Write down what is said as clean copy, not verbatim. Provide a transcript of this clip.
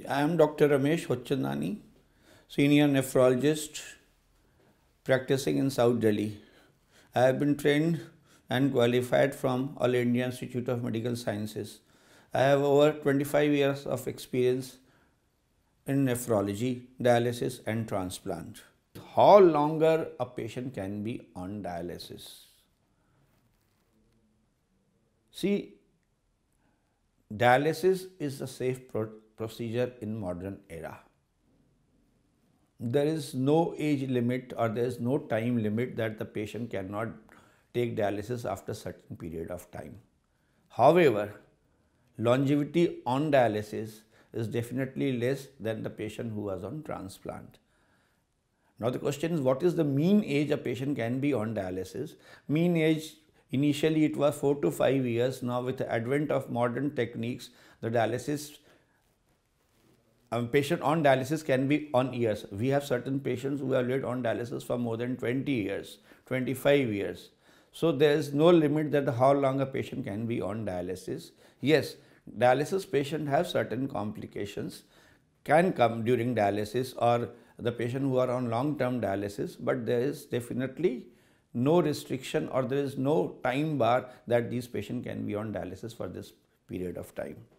I am Dr. Ramesh Hotchandani, Senior Nephrologist practicing in South Delhi. I have been trained and qualified from All India Institute of Medical Sciences. I have over 25 years of experience in nephrology, dialysis and transplant. How longer a patient can be on dialysis? See, dialysis is a safe procedure in modern era. There is no age limit or there is no time limit that the patient cannot take dialysis after a certain period of time. However, longevity on dialysis is definitely less than the patient who was on transplant. Now the question is, what is the mean age a patient can be on dialysis? Mean age, initially it was 4 to 5 years. Now with the advent of modern techniques, the dialysis patient on dialysis can be on years. We have certain patients who have lived on dialysis for more than 20 years, 25 years. So there is no limit that how long a patient can be on dialysis. Yes, dialysis patients have certain complications, can come during dialysis or the patient who are on long-term dialysis, but there is definitely no restriction or there is no time bar that these patients can be on dialysis for this period of time.